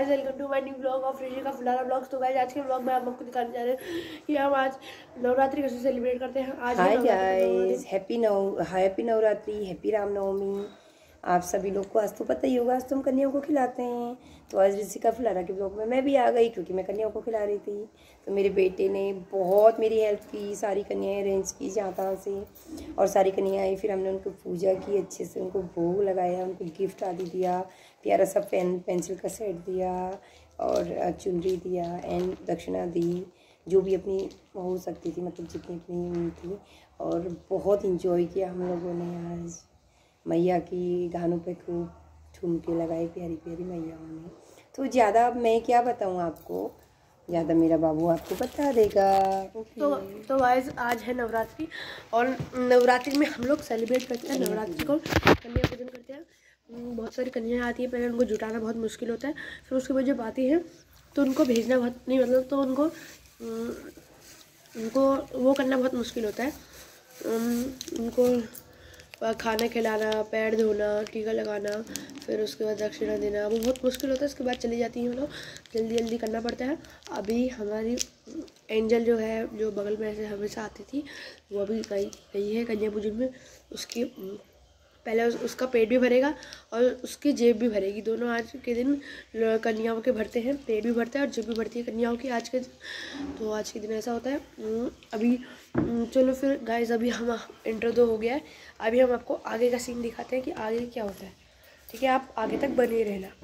Guys, welcome to my new blog of Rishi का Phulara blogs. तो guys, आज के ब्लॉग में आप लोग को दिखाने जा रहे हैं कि हम आज नवरात्रि कैसे सेलिब्रेट करते हैं। आज hi guys, happy Navratri, happy Ramnavami. आप सभी लोग को आज तो पता ही होगा, आज तो हम कन्याओं को खिलाते हैं। तो आज ऋषि का फुलारा के ब्लॉग में मैं भी आ गई क्योंकि मैं कन्याओं को खिला रही थी। तो मेरे बेटे ने बहुत मेरी हेल्प की, सारी कन्याएं अरेंज की जहाँ तहाँ से, और सारी कन्याएं आई। फिर हमने उनको पूजा की अच्छे से, उनको भोग लगाया, उनको गिफ्ट आदि दिया, प्यारा सा पेंसिल का सेट दिया और चुनरी दिया एंड दक्षिणा दी, जो भी अपनी हो सकती थी, मतलब जितनी अपनी थी। और बहुत इंजॉय किया हम लोगों ने। आज मैया की गानों पे खूब ठुमके लगाए, प्यारी प्यारी मैयाओं ने। तो ज़्यादा मैं क्या बताऊँ आपको, ज़्यादा मेरा बाबू आपको बता देगा। तो गाइस, आज है नवरात्रि और नवरात्रि में हम लोग सेलिब्रेट करते हैं नवरात्रि को, कन्या पूजन करते हैं। बहुत सारी कन्याएं आती हैं, पहले उनको जुटाना बहुत मुश्किल होता है। फिर उसके बाद जब आती हैं तो उनको भेजना बहुत नहीं, मतलब तो उनको वो करना बहुत मुश्किल होता है। उनको खाना खिलाना, पैर धोना, टीका लगाना, फिर उसके बाद दक्षिणा देना, वो बहुत मुश्किल होता है। उसके बाद चली जाती हैं वो लोग, जल्दी जल्दी करना पड़ता है। अभी हमारी एंजल जो है, जो बगल में ऐसे हमेशा आती थी, वो अभी गई है कन्या पूजन में। उसकी पहले उसका पेट भी भरेगा और उसकी जेब भी भरेगी। दोनों आज के दिन कन्याओं के भरते हैं, पेट भी भरता है और जेब भी भरती है कन्याओं की आज के दिन। तो आज के दिन ऐसा होता है। अभी चलो फिर गाइस, अभी हम इंट्रो तो हो गया है, अभी हम आपको आगे का सीन दिखाते हैं कि आगे क्या होता है। ठीक है, आप आगे तक बने रहना।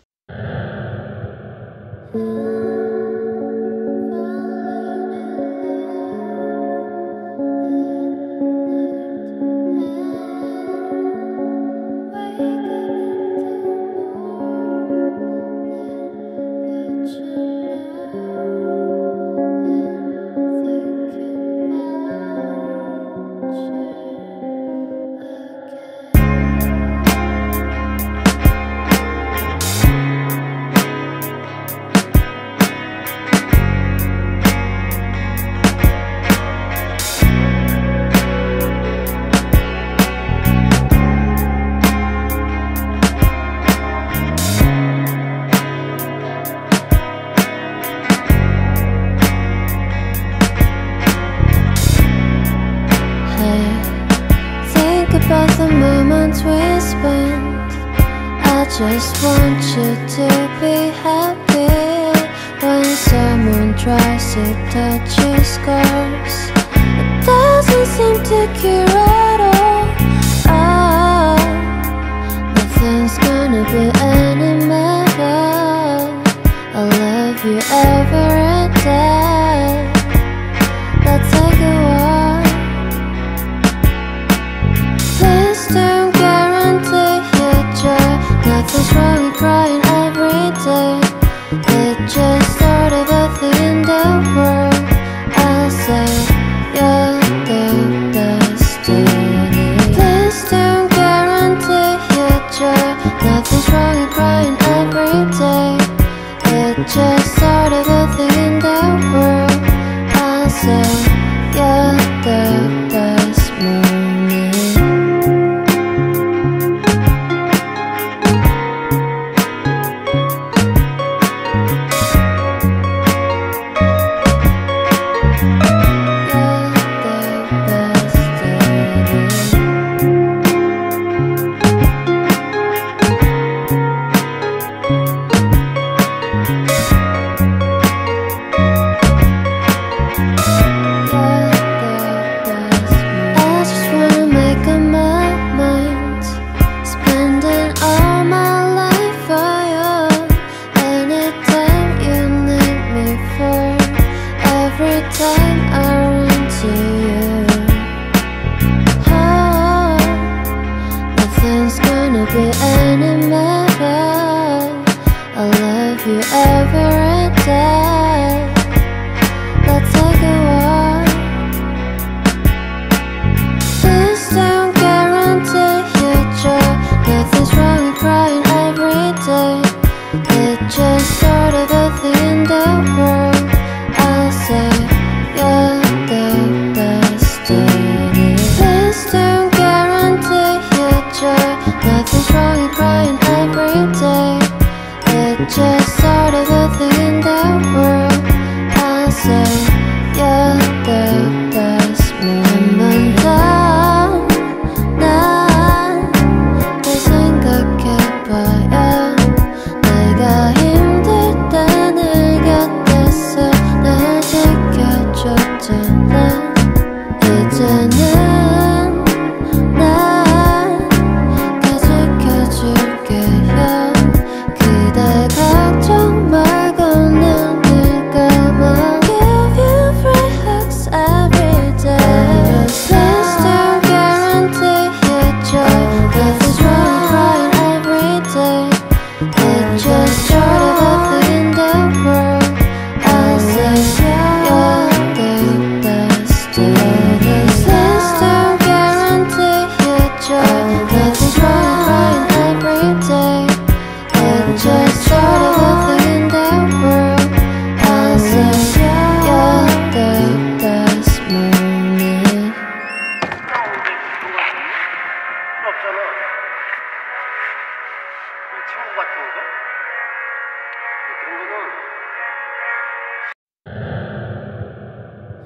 About the moments we spent, I just want you to be happy. When someone tries to touch your scars, it doesn't seem to cure at all. Oh, nothing's gonna be any better. I'll love you every day. Let's take a walk. Nothing's wrong with crying every day. It's just sort of a thing in the world. I'll say you're the destiny. Please don't guarantee your joy. Nothing's wrong with crying every day. It's just sort of a thing in the world. I'll say you're the best moment. Be any better. I'll love you every day. Let's take a walk. Please don't guarantee your joy. Nothing's wrong with crying every day. It's just sort of a thing in the world. I'll say you're the destiny. Please don't guarantee your joy. Nothing's wrong with crying every day. It's just sort of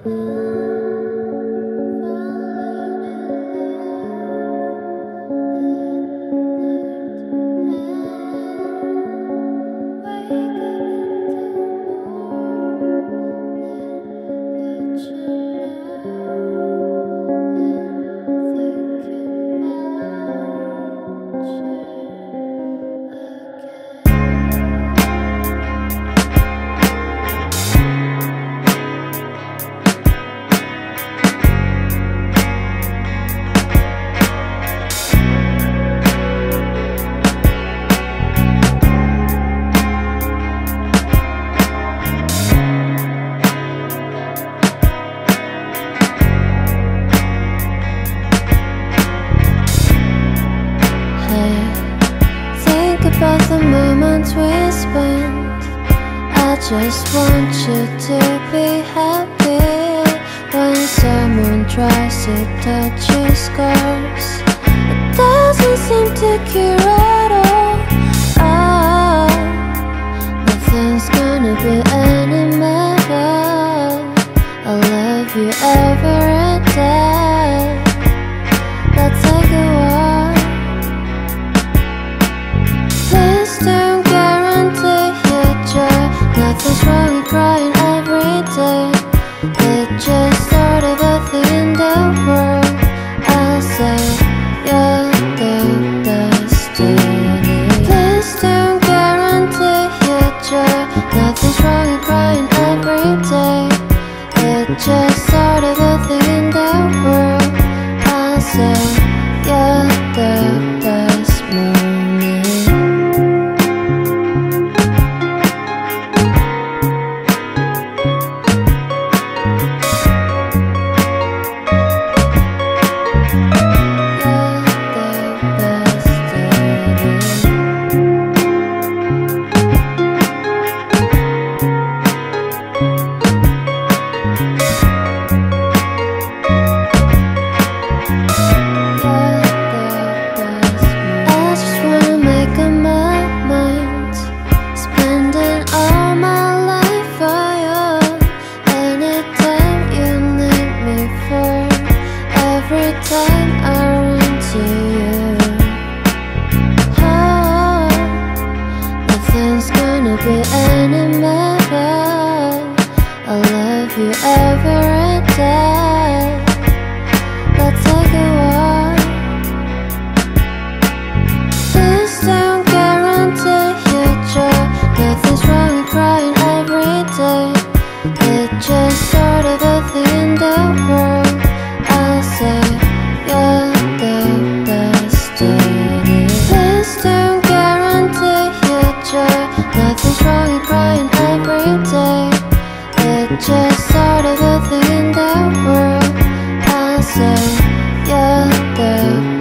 About the moments we spent, I just want you to be happy. When someone tries to touch your scars, it doesn't seem to cure at all. Nothing's gonna be any better. I'll love you every day. Let's take a walk. Please don't guarantee your joy. Nothing's wrong with crying every day. It's just sort of a thing in the world. I'll say you're the destiny. Please don't guarantee your joy. Nothing's wrong with crying every day. It's just sort of a thing in the world. I'll say you're the best moment. Every day, let's take a walk. Please don't guarantee your joy. Nothing's wrong with crying every day. It's just sort of a thing in the world. I'll say you're the destiny. Please don't guarantee your joy. Nothing's wrong with crying every day. It's just sort of a thing in the world. I'll say you're the